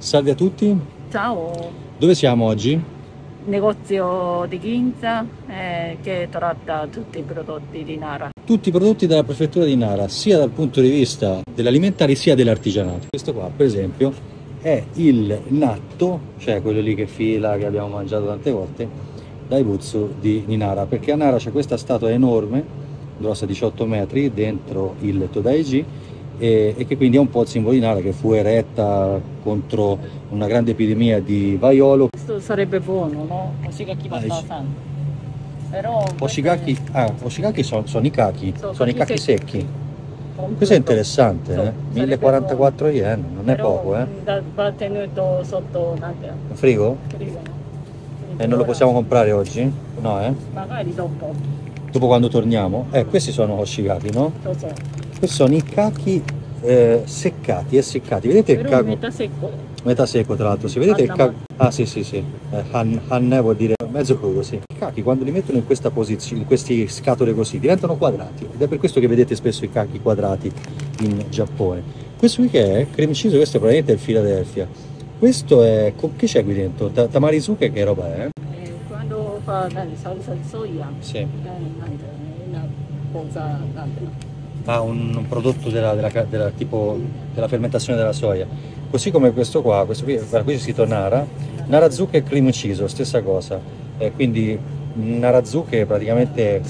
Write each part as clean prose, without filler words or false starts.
Salve a tutti, Ciao, dove siamo oggi? negozio di Ginza che tratta tutti i prodotti di Nara. Tutti i prodotti della prefettura di Nara, sia dal punto di vista dell'alimentare sia dell'artigianato. Questo qua, per esempio, è il natto, cioè quello lì che fila, che abbiamo mangiato tante volte, dai Buzzu di Nara, perché a Nara c'è questa statua enorme, grossa 18 metri, dentro il Todaiji, e che quindi è un po' il simbolo di Nara, che fu eretta contro una grande epidemia di vaiolo. Questo sarebbe buono, no? Oshigaki Batta-san. Però Oshigaki, oshigaki sono i kaki, sono i kaki secchi. Questo è completo. interessante, So, 1044 yen, non è però poco, va tenuto sotto Un frigo? frigo, no? E non lo possiamo comprare oggi? No, Magari dopo. Dopo quando torniamo? Questi sono oshigaki, no? So. Questi sono i kaki seccati, essiccati. Vedete il Però kako? metà secco. Metà secco, tra l'altro. Si vedete il Hanna. kako? Ah, sì. Hanne vuol dire mezzo crudo, sì. I kaki, quando li mettono in questa posizione, in queste scatole così, diventano quadrati. Ed è per questo che vedete spesso i kaki quadrati in Giappone. Questo qui che è? Cream cheese, questo è probabilmente il Philadelphia. Questo è... Che c'è qui dentro? Tamarizuke, che roba è? Quando fa salsa di soia, Sì. una cosa Un prodotto tipo della fermentazione della soia, così come questo qua, guarda, qui c'è scritto Narazuke e cream cheese, stessa cosa, quindi Narazuke praticamente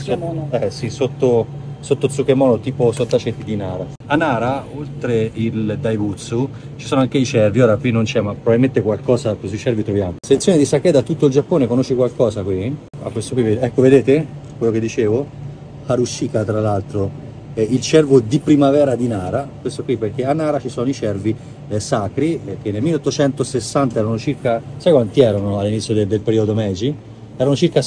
sotto Tsukemono, tipo sottaceti di Nara. A Nara, oltre il Daibutsu, ci sono anche i cervi. Ora qui non c'è, ma probabilmente qualcosa sui cervi troviamo. Sezione di sake da tutto il Giappone, conosci qualcosa qui? Questo qui, ecco, vedete quello che dicevo? Harushika, tra l'altro, il cervo di primavera di Nara, questo qui perché a Nara ci sono i cervi sacri, che nel 1860 erano circa, sai quanti erano all'inizio del periodo Meiji? Erano circa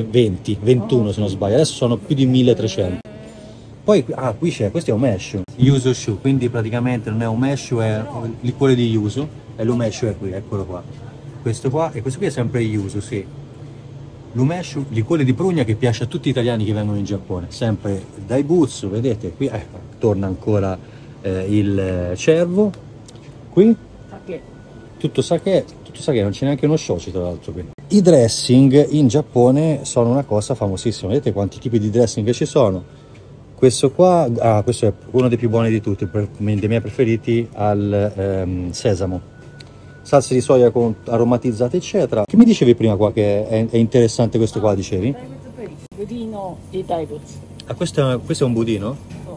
21 se non sbaglio, adesso sono più di 1300. Poi, qui c'è, questo è umeshu, yuzu shu, quindi praticamente non è umeshu, è il liquore di yuzu, e l'umeshu è qui, eccolo qua. Questo qua, e questo qui è sempre yuzu, sì. L'umeshu, liquore di prugna che piace a tutti gli italiani che vengono in Giappone, sempre dai Buzzu, vedete qui, torna ancora il cervo, qui tutto sake, non c'è neanche uno shochi tra l'altro qui. I dressing in Giappone sono una cosa famosissima, vedete quanti tipi di dressing ci sono. Questo qua, questo è uno dei più buoni di tutti, dei miei preferiti, al sesamo. Salse di soia aromatizzate eccetera. Che mi dicevi prima qua che è interessante questo qua, dicevi? budino di Daibutsu. Questo è un budino?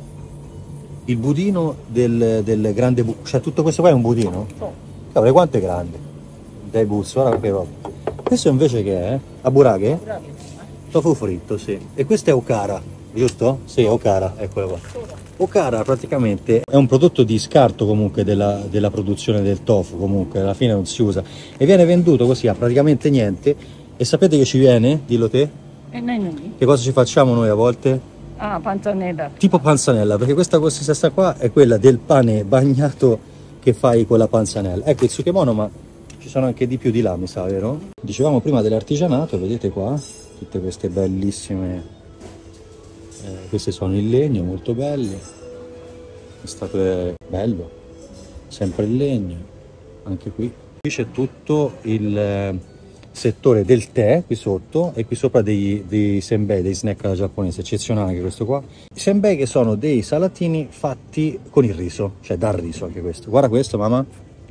Il budino del grande cioè tutto questo qua è un budino? Cavolo, quanto è grande? Daibutsu, guarda che roba. Questo invece che è? Aburage? Tofu fritto, sì. E questo è okara, giusto? Sì, okara, eccolo qua. Okara praticamente è un prodotto di scarto comunque della produzione del tofu, comunque alla fine non si usa e viene venduto così a praticamente niente. E sapete che ci viene? Dillo te. Che cosa ci facciamo noi a volte? Panzanella. Tipo panzanella, perché questa consistenza qua è quella del pane bagnato che fai con la panzanella. Ecco il tsukemono, ma ci sono anche di più di là, mi sa, vero? Dicevamo prima dell'artigianato, vedete qua tutte queste bellissime, queste sono in legno, molto belle. Questo è bello, sempre in legno, anche qui. Qui c'è tutto il settore del tè qui sotto e qui sopra dei senbei, dei snack alla giapponese, eccezionale anche questo qua. I senbei che sono dei salatini fatti con il riso, cioè dal riso anche questo. Guarda questo, mamma.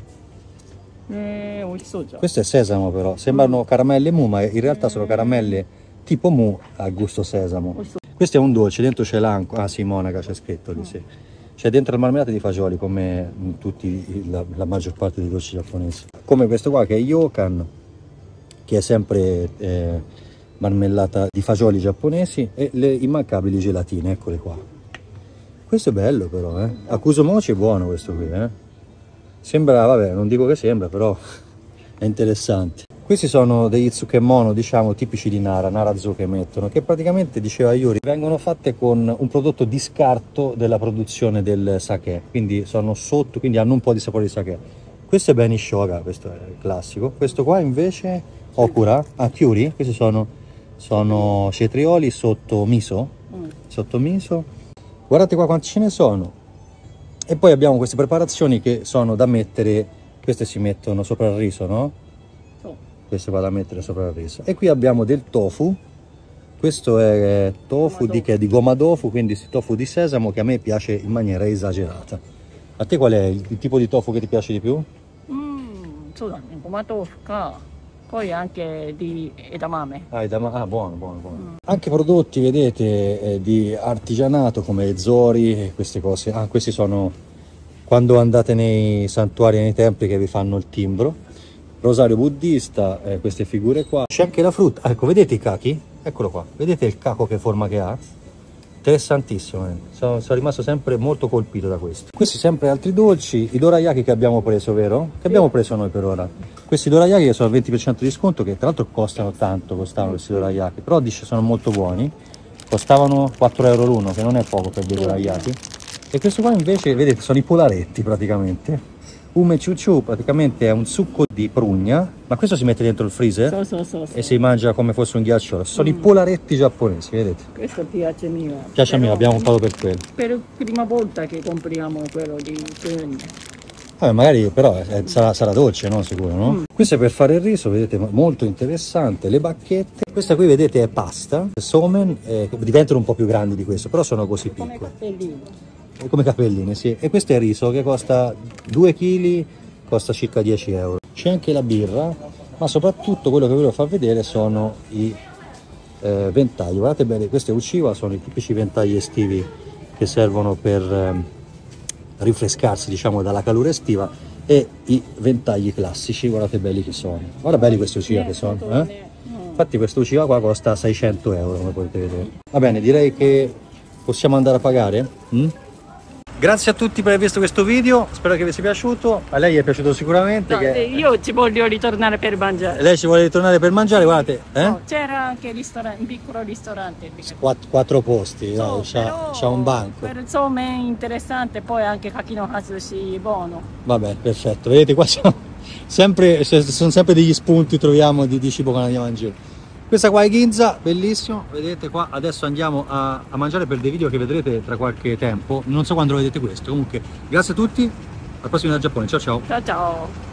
Questo è sesamo però, sembrano caramelle mu, ma in realtà sono caramelle tipo mu a gusto sesamo. Questo è un dolce, dentro c'è l'anco, sì, monaca c'è scritto lì, sì. C'è dentro il marmellato di fagioli come in la maggior parte dei dolci giapponesi. Come questo qua che è yokan, che è sempre marmellata di fagioli giapponesi, e le immancabili gelatine, eccole qua. Questo è bello però, Akuso mochi è buono questo qui, Sembra, vabbè, non dico che sembra, però è interessante. Questi sono degli tsukemono, diciamo, tipici di Narazuke mettono, che praticamente, diceva Yuri, vengono fatte con un prodotto di scarto della produzione del sake, quindi sono sotto, quindi hanno un po' di sapore di sake. Questo è Benishoga, questo è il classico. Questo qua invece, Okura, Kyuri, questi sono cetrioli sotto miso, Guardate qua quanti ce ne sono. E poi abbiamo queste preparazioni che sono da mettere Queste si mettono sopra il riso, no? So. Queste vado a mettere sopra il riso. E qui abbiamo del tofu. Questo è tofu di goma tofu, quindi tofu di sesamo, che a me piace in maniera esagerata. A te qual è il tipo di tofu che ti piace di più? そうだね。ごま豆腐か、poi anche di edamame. Buono, buono, buono. Anche prodotti, vedete, di artigianato come zori e queste cose. Questi sono quando andate nei santuari e nei templi che vi fanno il timbro. Rosario buddista, queste figure qua. C'è anche la frutta. Ecco, vedete i cachi? Eccolo qua. Vedete il caco che forma che ha? Interessantissimo. Sono rimasto sempre molto colpito da questo. Questi sempre altri dolci. I dorayaki che abbiamo preso, vero? Che abbiamo preso noi per ora. Questi dorayaki che sono al 20% di sconto, che tra l'altro costavano questi dorayaki, però dice sono molto buoni. Costavano 4 euro l'uno, che non è poco per dei dorayaki. E questo qua invece, vedete, sono i polaretti praticamente. Ume chuchu praticamente è un succo di prugna, ma questo si mette dentro il freezer e si mangia come fosse un ghiacciolo. Sono i polaretti giapponesi, vedete? Questo piace mio. Piace a me, l'abbiamo comprato per quello. Per prima volta che compriamo quello di prugna. Magari però sarà dolce, no? Sicuro, no? Questo è per fare il riso, vedete, molto interessante. Le bacchette, questa qui vedete è pasta, somen, diventano un po' più grandi di questo, però sono così piccole. Come cappellini. Come capelline, sì. E questo è il riso che costa 2 kg, costa circa 10 euro. C'è anche la birra, ma soprattutto quello che volevo far vedere sono i ventagli. Guardate bene, queste uciva sono i tipici ventagli estivi che servono per rinfrescarsi, diciamo, dalla calura estiva, e i ventagli classici, guardate belli che sono. Guarda belli questi uciva che sono, Infatti questo uciva qua costa 600 euro, come potete vedere. Va bene, direi che possiamo andare a pagare. Grazie a tutti per aver visto questo video, spero che vi sia piaciuto. A lei è piaciuto sicuramente. No, io ci voglio ritornare per mangiare. Lei ci vuole ritornare per mangiare, guardate. No, c'era anche un piccolo ristorante. 4 posti, c'ha un banco. Per insomma è interessante, poi anche Kakino Hatsushi buono. Vabbè, perfetto. Vedete qua sono sempre degli spunti, troviamo di cibo quando andiamo in giro. Questa qua è Ginza, bellissimo, vedete qua. Adesso andiamo a mangiare per dei video che vedrete tra qualche tempo, non so quando lo vedete questo. Comunque, grazie a tutti, al prossimo video dal Giappone, ciao ciao. Ciao ciao.